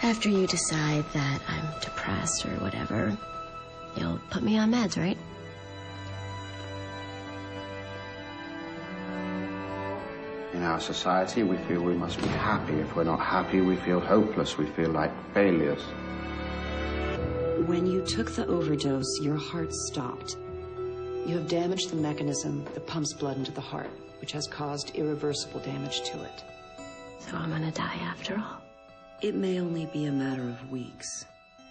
After you decide that I'm depressed or whatever, you'll put me on meds, right? In our society, we feel we must be happy. If we're not happy, we feel hopeless. We feel like failures. When you took the overdose, your heart stopped. You have damaged the mechanism that pumps blood into the heart, which has caused irreversible damage to it. So I'm gonna die after all. It may only be a matter of weeks.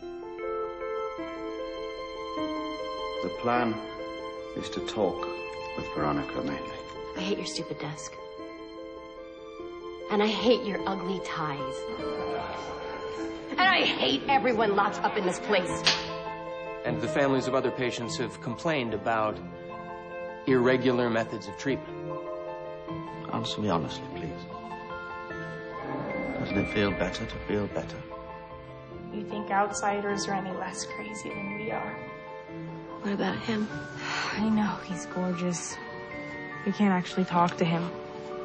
The plan is to talk with Veronica mainly. I hate your stupid desk. And I hate your ugly ties. And I hate everyone locked up in this place. And the families of other patients have complained about irregular methods of treatment. Answer me honestly, please. Doesn't it feel better to feel better? You think outsiders are any less crazy than we are? What about him? I know, he's gorgeous. You can't actually talk to him.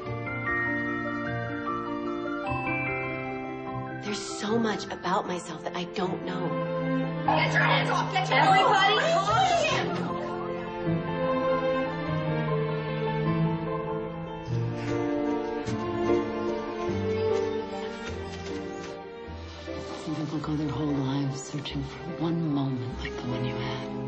There's so much about myself that I don't know. Get your hands off! Get your hands off! Everybody, hold him! Some people go their whole lives searching for one moment like the one you had.